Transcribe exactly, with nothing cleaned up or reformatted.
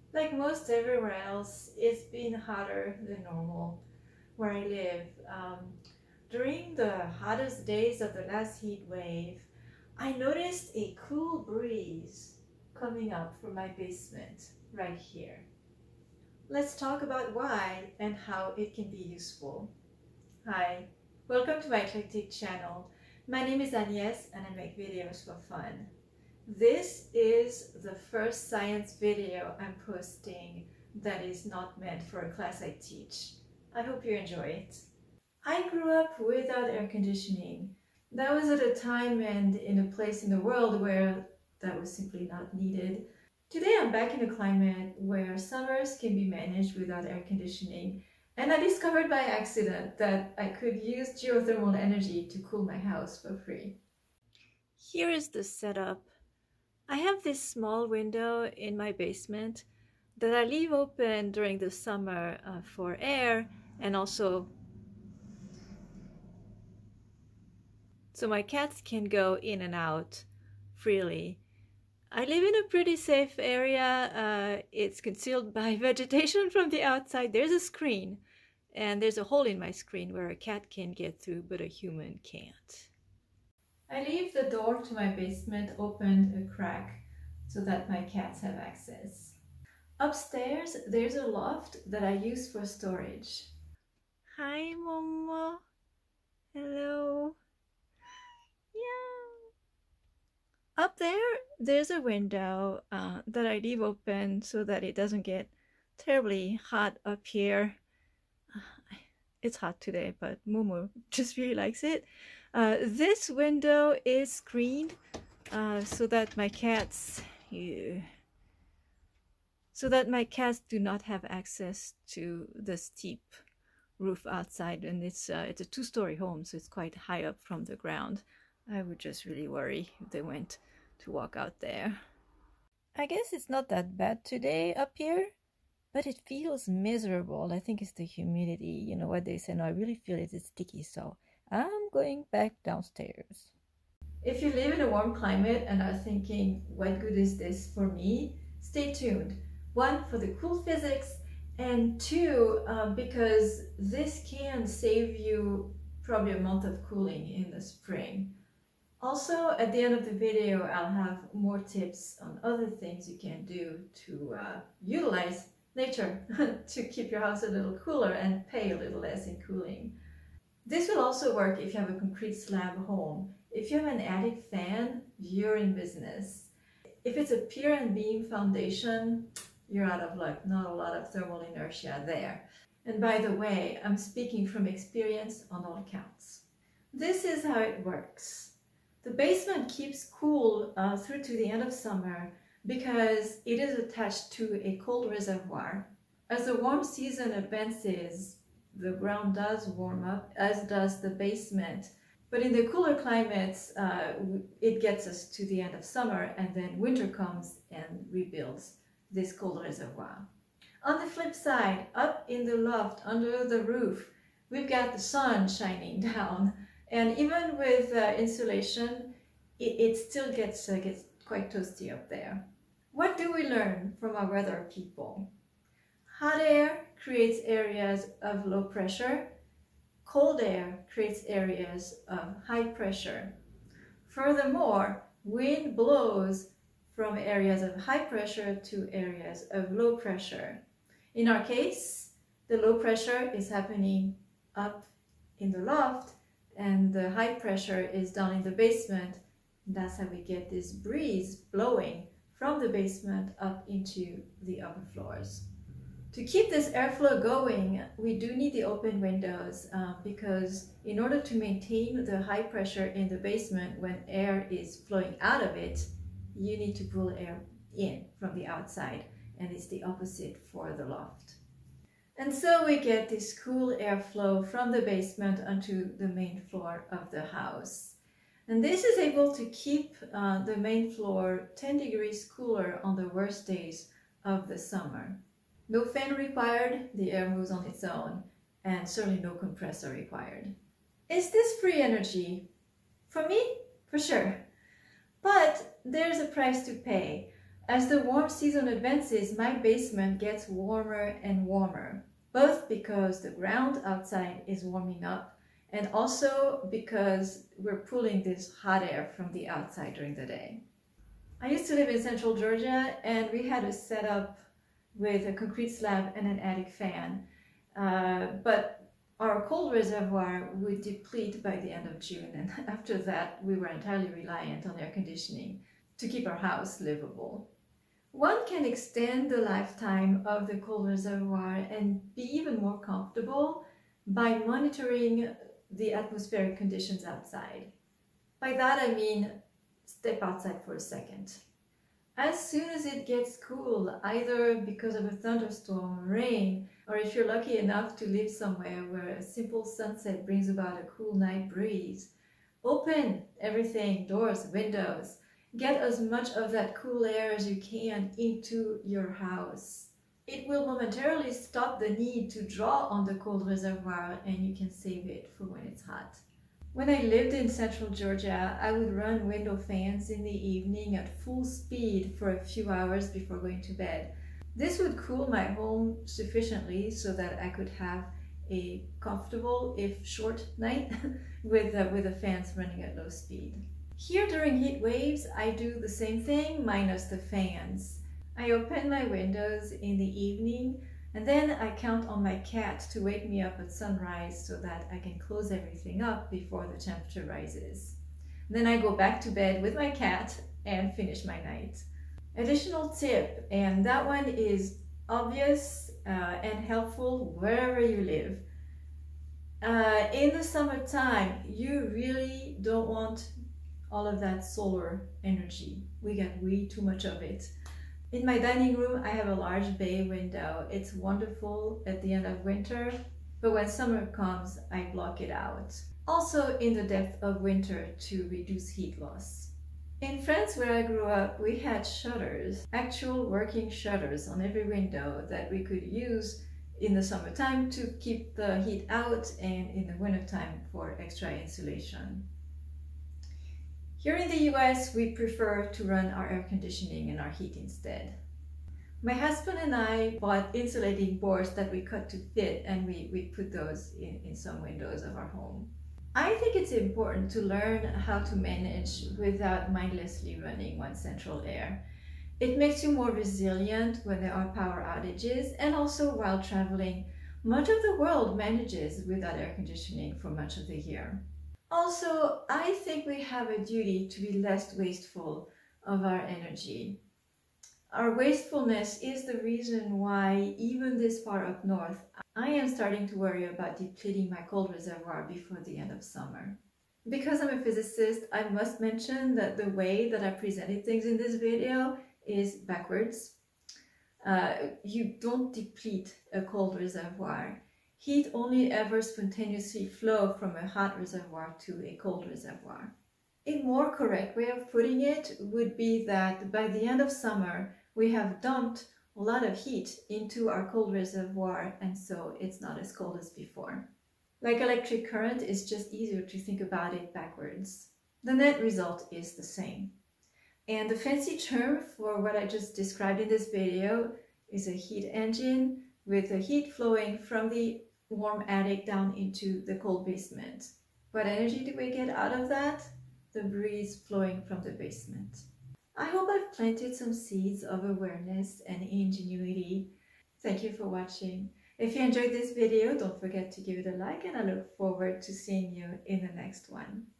Like most everywhere else, it's been hotter than normal where I live. Um, during the hottest days of the last heat wave, I noticed a cool breeze coming up from my basement right here. Let's talk about why and how it can be useful. Hi, welcome to my eclectic channel. My name is Agnès and I make videos for fun. This is the first science video I'm posting that is not meant for a class I teach. I hope you enjoy it. I grew up without air conditioning. That was at a time and in a place in the world where that was simply not needed. Today I'm back in a climate where summers can be managed without air conditioning, and I discovered by accident that I could use geothermal energy to cool my house for free. Here is the setup. I have this small window in my basement that I leave open during the summer uh, for air and also so my cats can go in and out freely. I live in a pretty safe area. Uh, it's concealed by vegetation from the outside. There's a screen, and there's a hole in my screen where a cat can get through, but a human can't. I leave the door to my basement opened a crack so that my cats have access. Upstairs, there's a loft that I use for storage. Hi, Momo. Hello. Yeah. Up there, there's a window uh, that I leave open so that it doesn't get terribly hot up here. Uh, it's hot today, but Momo just really likes it. Uh, this window is screened uh, so that my cats, yeah, so that my cats do not have access to the steep roof outside, and it's uh, it's a two-story home, so it's quite high up from the ground. I would just really worry if they went to walk out there. I guess it's not that bad today up here, but it feels miserable. I think it's the humidity. You know what they say, no, I really feel it is sticky, so I'm going back downstairs. If you live in a warm climate and are thinking, what good is this for me? Stay tuned. One, for the cool physics, and two, uh, because this can save you probably a month of cooling in the spring. Also, at the end of the video, I'll have more tips on other things you can do to uh, utilize nature to keep your house a little cooler and pay a little less in cooling. This will also work if you have a concrete slab home. If you have an attic fan, you're in business. If it's a pier and beam foundation, you're out of luck. Not a lot of thermal inertia there. And by the way, I'm speaking from experience on all counts. This is how it works. The basement keeps cool uh, through to the end of summer because it is attached to a cold reservoir. As the warm season advances, the ground does warm up, as does the basement. But in the cooler climates, uh, it gets us to the end of summer, and then winter comes and rebuilds this cold reservoir. On the flip side, up in the loft under the roof, we've got the sun shining down. And even with uh, insulation, it, it still gets, uh, gets quite toasty up there. What do we learn from our weather people? Hot air creates areas of low pressure. Cold air creates areas of high pressure. Furthermore, wind blows from areas of high pressure to areas of low pressure. In our case, the low pressure is happening up in the loft, and the high pressure is down in the basement. That's how we get this breeze blowing from the basement up into the upper floors. To keep this airflow going, we do need the open windows uh, because in order to maintain the high pressure in the basement when air is flowing out of it, you need to pull air in from the outside, and it's the opposite for the loft. And so we get this cool airflow from the basement onto the main floor of the house. And this is able to keep uh, the main floor ten degrees cooler on the worst days of the summer. No fan required, the air moves on its own, and certainly no compressor required. Is this free energy? For me, for sure. But there's a price to pay. As the warm season advances, my basement gets warmer and warmer, both because the ground outside is warming up and also because we're pulling this hot air from the outside during the day. I used to live in central Georgia, and we had a setup with a concrete slab and an attic fan, uh, but our cold reservoir would deplete by the end of June, and after that we were entirely reliant on air conditioning to keep our house livable. One can extend the lifetime of the cold reservoir and be even more comfortable by monitoring the atmospheric conditions outside. By that I mean, step outside for a second. As soon as it gets cool, either because of a thunderstorm, rain, or if you're lucky enough to live somewhere where a simple sunset brings about a cool night breeze, open everything, doors, windows. Get as much of that cool air as you can into your house. It will momentarily stop the need to draw on the cold reservoir, and you can save it for when it's hot. When I lived in central Georgia, I would run window fans in the evening at full speed for a few hours before going to bed. This would cool my home sufficiently so that I could have a comfortable, if short, night with, uh, with the fans running at low speed. Here during heat waves, I do the same thing minus the fans. I open my windows in the evening, and then I count on my cat to wake me up at sunrise so that I can close everything up before the temperature rises. Then I go back to bed with my cat and finish my night. Additional tip, and that one is obvious uh, and helpful wherever you live. Uh, in the summertime, you really don't want all of that solar energy. We get way too much of it. In my dining room, I have a large bay window. It's wonderful at the end of winter, but when summer comes, I block it out. Also in the depth of winter to reduce heat loss. In France, where I grew up, we had shutters, actual working shutters on every window that we could use in the summertime to keep the heat out and in the wintertime for extra insulation. Here in the U S, we prefer to run our air conditioning and our heat instead. My husband and I bought insulating boards that we cut to fit, and we, we put those in, in some windows of our home. I think it's important to learn how to manage without mindlessly running one central air. It makes you more resilient when there are power outages, and also while traveling, much of the world manages without air conditioning for much of the year. Also, I think we have a duty to be less wasteful of our energy. Our wastefulness is the reason why, even this far up north, I am starting to worry about depleting my cold reservoir before the end of summer. Because I'm a physicist, I must mention that the way that I presented things in this video is backwards. Uh, you don't deplete a cold reservoir. Heat only ever spontaneously flows from a hot reservoir to a cold reservoir. A more correct way of putting it would be that by the end of summer, we have dumped a lot of heat into our cold reservoir, and so it's not as cold as before. Like electric current, it's just easier to think about it backwards. The net result is the same. And the fancy term for what I just described in this video is a heat engine, with the heat flowing from the warm attic down into the cold basement. What energy do we get out of that? The breeze flowing from the basement. I hope I've planted some seeds of awareness and ingenuity. Thank you for watching. If you enjoyed this video, don't forget to give it a like, and I look forward to seeing you in the next one.